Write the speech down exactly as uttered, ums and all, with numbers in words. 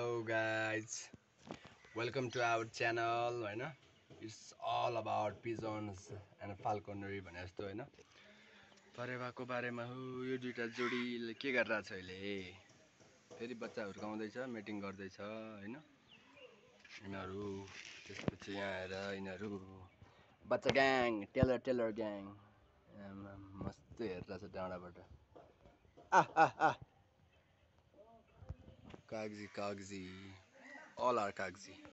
Hello guys, welcome to our channel होइन. It's all about pigeons and falconry भने जस्तो होइन. परेवाको बारेमा हो. यो दुईटा जोडीले के गरिरहेछ अहिले? फेरि बच्चा हुर्काउँदैछ, मिटिङ गर्दैछ होइन. यिनीहरू त्यसपछि यहाँ आएर यिनीहरू बच्चा ग्याङ, टेलर टेलर ग्याङ मस्त हेरिरहेछ डाँडाबाट. Ah ah ah. Kagji, kagji. All are kagji.